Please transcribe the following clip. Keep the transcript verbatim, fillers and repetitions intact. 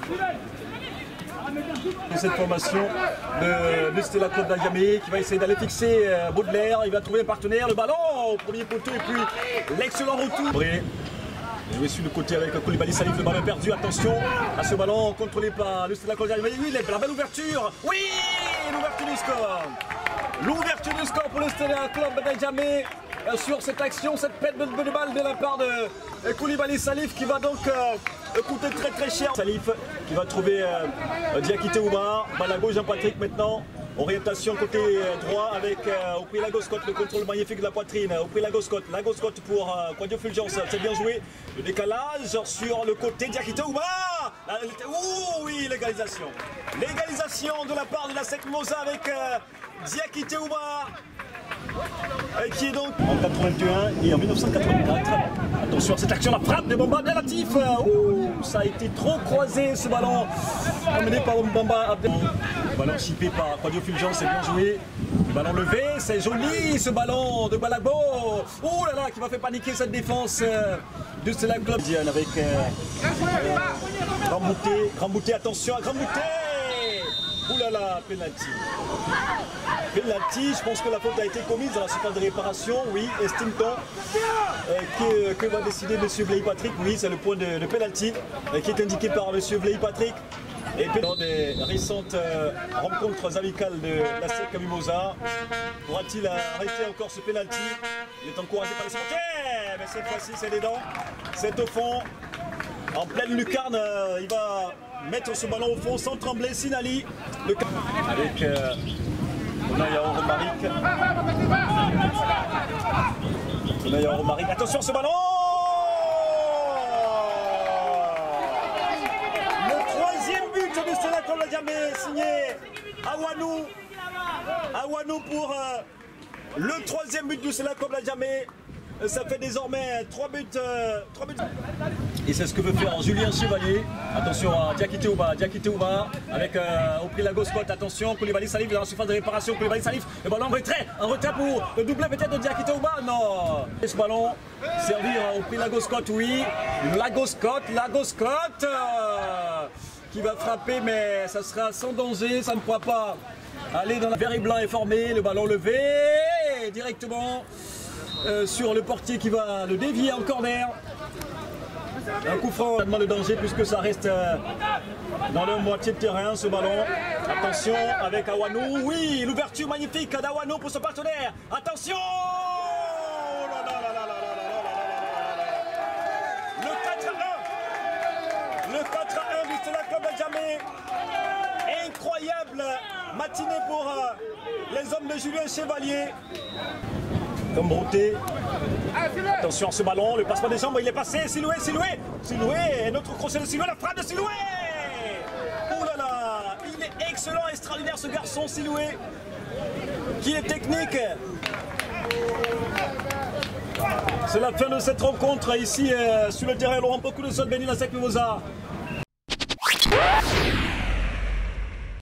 Cette formation de, de Stella Club d'Adjamé qui va essayer d'aller fixer euh, Baudelaire. Il va trouver un partenaire, le ballon au premier poteau et puis l'excellent retour. Joué sur le côté avec Koulibaly Salif, le ballon perdu. Attention à ce ballon contrôlé par le Stella Club d'Adjamé. Oui, la belle ouverture. Oui, l'ouverture du score. L'ouverture du score pour le Stella Club d'Adjamé. Sur cette action, cette pète de, de balle de la part de Koulibaly Salif qui va donc euh, coûter très très cher. Salif qui va trouver euh, Diakité Oumar, balle à gauche Jean-Patrick maintenant. Orientation côté droit avec euh, au prix Lagoscotte, le contrôle magnifique de la poitrine. Au prix Lagoscotte, Lagoscotte pour euh, Quadio Fulgence, c'est bien joué. Le décalage sur le côté Diakité Oumar. Ouh oui, l'égalisation. L'égalisation de la part de la Sec Mosa avec euh, Diakité Oumar. Et qui est donc en quatre-vingt-un et en mille neuf cent quatre-vingt-quatre. Attention à cette action, la frappe de Bamba Abdelatif. Ouh, ça a été trop croisé ce ballon. Amené par Bamba Abdelatif. Le ballon chippé par Quadio Fulgence, c'est bien joué. Le ballon levé, c'est joli ce ballon de Balagbo. Oh là là, qui va faire paniquer cette défense de Stella Club. Avec euh, euh, Grand Bouté, Grand Bouté, attention à Grand Bouté. Ouh là là, penalty. Penalty, je pense que la faute a été commise dans la surface de réparation, oui, estime-t-on. Euh, que, que va décider M. Vlay Patrick? Oui, c'est le point de, de penalty euh, qui est indiqué par M. Vlay Patrick. Et puis dans des récentes euh, rencontres amicales de la S E C Mimosa, pourra-t-il arrêter encore ce penalty? Il est encouragé par les supporters, mais cette fois-ci c'est les dents, c'est au fond. En pleine lucarne, euh, il va mettre ce ballon au fond sans trembler. Sinali, le... avec euh, Onaya Romaric. Onaya Romaric. Attention ce ballon. Le troisième but de Stella Club d'Adjamé, signé Awanou. Awanou pour euh, le troisième but de Stella Club d'Adjamé. Ça fait désormais trois buts, euh, trois buts. Et c'est ce que veut faire Julien Chevalier. Attention à Diakité Oumar, Diakité Oumar avec euh, au prix Lagoscotte. Attention, Koulibaly Salif dans la surface de réparation. Koulibaly Salif, le ballon en retrait, un retrait pour le doublé peut-être de Diakité Oumar. Non. Et ce ballon servir au prix Lagoscotte, oui. Lagoscotte, Lagoscotte euh, qui va frapper, mais ça sera sans danger. Ça ne pourra pas aller dans la vert et blanc est formé. Le ballon levé directement. Euh, sur le portier qui va le dévier en corner. Un coup franc, tellement de danger puisque ça reste euh, dans la moitié de terrain ce ballon. Attention avec Awanou. Oui, l'ouverture magnifique d'Awanou pour son partenaire. Attention. Oh là là là là là là là là là. Le quatre à un. Le quatre à un du Stella Club d'Adjamé. Incroyable matinée pour euh, les hommes de Julien Chevalier. Comme Brouté. Attention à ce ballon, le passement des jambes, il est passé. Siloué, Siloué, Siloué, notre crochet de Siloué, la frappe de Siloué. Oh là là, il est excellent, extraordinaire ce garçon Siloué, qui est technique. C'est la fin de cette rencontre ici euh, sur le terrain Laurent Pocou de Sol Béni, la S E C Mimosa.